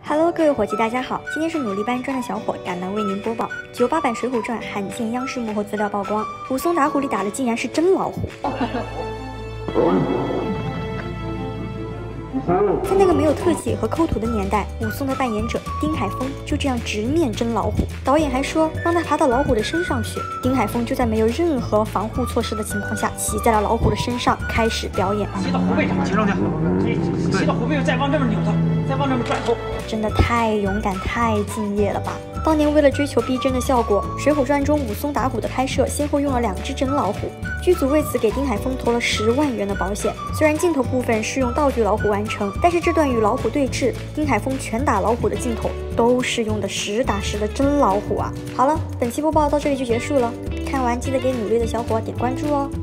Hello， 各位伙计，大家好！今天是努力搬砖的小伙赶来为您播报98版《水浒传》罕见央视幕后资料曝光，武松打虎里打的竟然是真老虎。在那个没有特技和抠图的年代，武松的扮演者丁海峰就这样直面真老虎。导演还说让他爬到老虎的身上去，丁海峰就在没有任何防护措施的情况下，骑在了老虎的身上开始表演。 骑到虎背上，骑上去。骑到虎背上，再往这边扭它，再往这边转头。 真的太勇敢、太敬业了吧！当年为了追求逼真的效果，《水浒传》中武松打虎的拍摄先后用了2只真老虎，剧组为此给丁海峰投了10万元的保险。虽然镜头部分是用道具老虎完成，但是这段与老虎对峙，丁海峰拳打老虎的镜头都是用的实打实的真老虎啊！好了，本期播报到这里就结束了，看完记得给努力的小伙点关注哦。